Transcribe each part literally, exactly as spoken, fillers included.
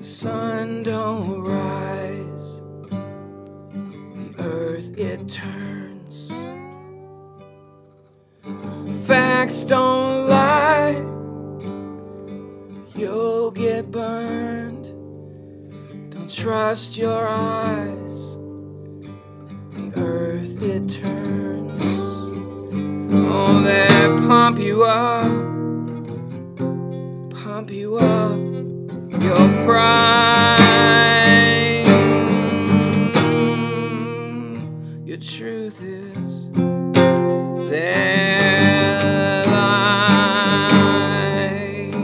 sun don't rise, the earth it turns. Facts don't lie, you'll get burned. Don't trust your eyes, the earth it turns. Oh, they pump you up, pump you up, your pride. Your truth is their lie.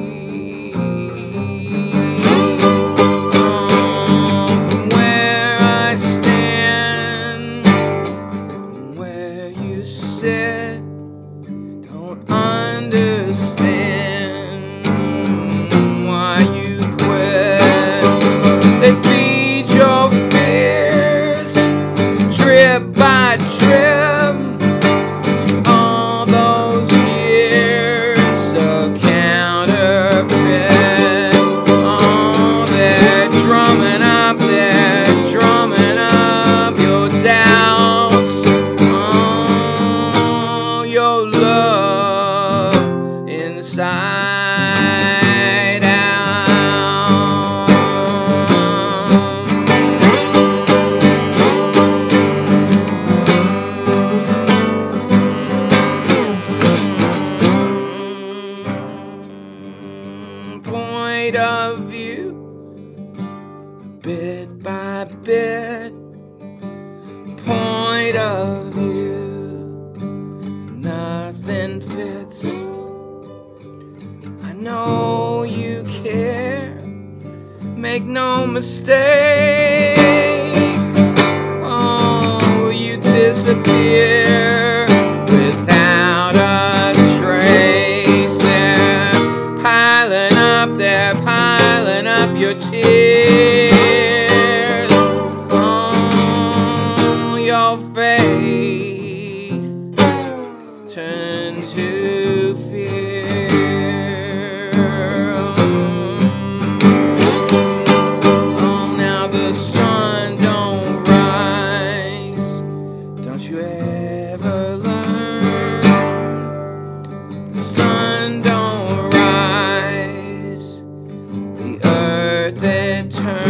From where I stand, from where you sit, don't understand why you quit. They feed your fears, drip by drip, all those years of counterfeit. Oh, they're drumming up, they're drumming up your doubts, oh, your love inside out. Point of view, bit by bit. Point of view, nothing fits. I know you care, make no mistake. Oh, you disappear without a trace. They're piling up, they're piling up your tears. Oh, your faith turn to fear. Oh, now the sun don't rise, don't you ever learn? The sun don't rise, the earth it turns.